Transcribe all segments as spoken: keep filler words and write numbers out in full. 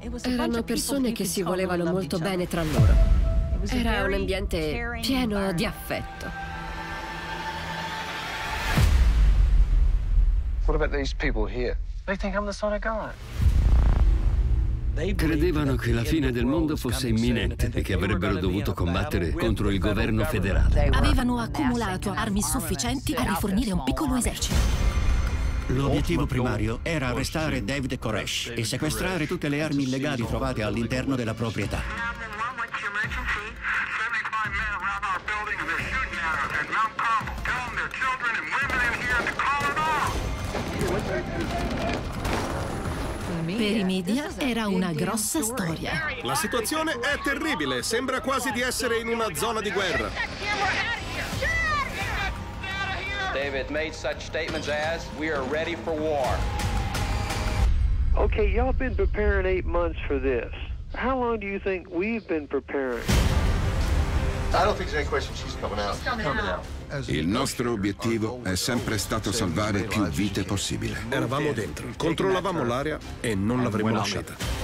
Erano persone che si volevano molto bene tra loro. Era un ambiente pieno di affetto. What about these people here? They think I'm the son of God. Credevano che la fine del mondo fosse imminente e che avrebbero dovuto combattere contro il governo federale. Avevano accumulato armi sufficienti a rifornire un piccolo esercito. L'obiettivo primario era arrestare David Koresh e sequestrare tutte le armi illegali trovate all'interno della proprietà. Per i media era una grossa storia. La situazione è terribile, sembra quasi di essere in una zona di guerra. David made such statements as, "We are ready for war." Okay, y'all been preparing eight months for this. How long do you think we've been preparing? I don't think there's any question she's coming out. Coming out. Il nostro obiettivo è sempre stato salvare più vite possibile. Eravamo dentro, controllavamo l'area e non l'avremmo lasciata.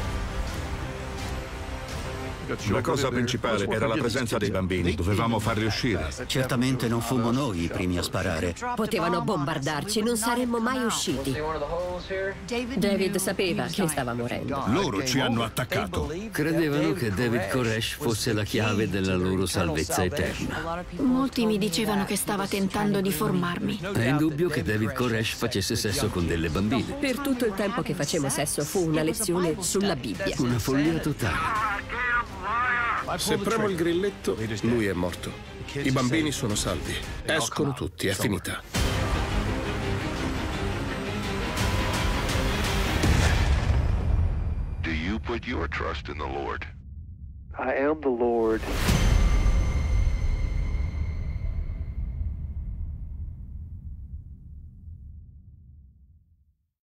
La cosa principale era la presenza dei bambini, dovevamo farli uscire. Certamente non fummo noi i primi a sparare. Potevano bombardarci, non saremmo mai usciti. David sapeva che stava morendo. Loro ci hanno attaccato. Credevano che David Koresh fosse la chiave della loro salvezza eterna. Molti mi dicevano che stava tentando di formarmi. È indubbio che David Koresh facesse sesso con delle bambine. Per tutto il tempo che facemmo sesso fu una lezione sulla Bibbia. Una follia totale. Se premo il grilletto, lui è morto. I bambini sono salvi. Escono tutti, è finita. Do you put your trust in the Lord? I am the Lord.